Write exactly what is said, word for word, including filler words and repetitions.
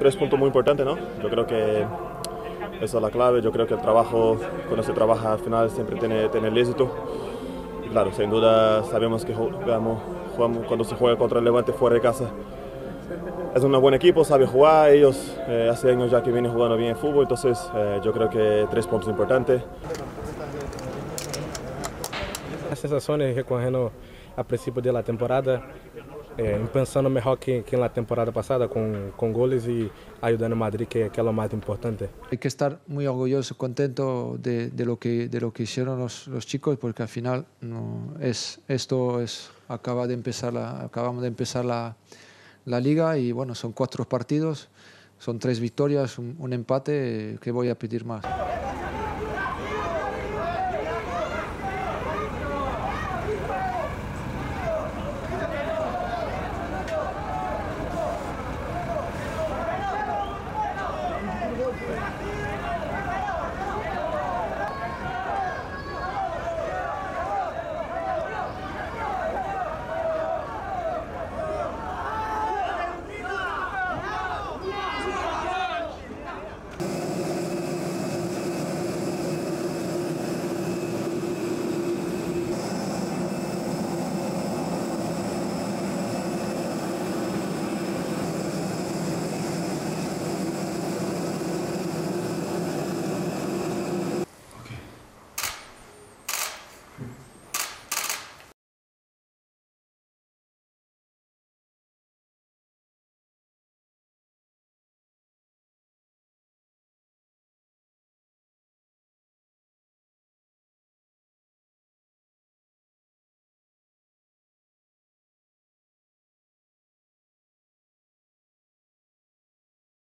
tres puntos muy importantes, ¿no? Yo creo que esa es la clave. Yo creo que el trabajo, cuando se trabaja al final, siempre tiene, tiene el éxito. Y claro, sin duda sabemos que jugamos, jugamos cuando se juega contra el Levante fuera de casa. Es un buen equipo, sabe jugar. Ellos eh, hace años ya que vienen jugando bien el fútbol, entonces eh, yo creo que tres puntos importantes. As sensações recorrendo a princípio da temporada, é, pensando melhor que, que na temporada passada, com, com goles e ajudando a Madrid, que, que é o mais importante. Hay que estar muy orgulloso, contento de, de, lo, que, de lo que hicieron los, los chicos, porque al final no, es, esto es, acaba de empezar la, acabamos de empezar la, la liga y bueno, son cuatro partidos, son tres victorias, un, un empate, ¿qué voy a pedir más?